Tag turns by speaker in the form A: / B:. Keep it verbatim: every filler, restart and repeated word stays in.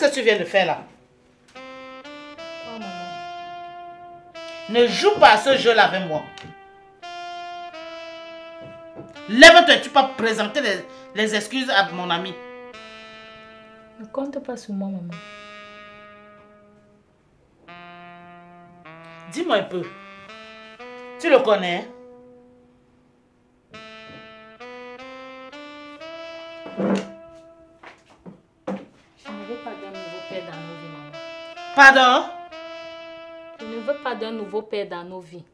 A: que tu viens de faire là?
B: Oh, maman.
A: Ne joue pas à ce jeu-là avec moi. Lève-toi, tu peux présenter les, les excuses à mon ami.
B: Ne compte pas sur moi, maman.
A: Dis-moi un peu. Tu le connais?
B: Je ne veux pas d'un nouveau père dans nos vies, maman.
A: Pardon?
B: Je ne veux pas d'un nouveau père dans nos vies.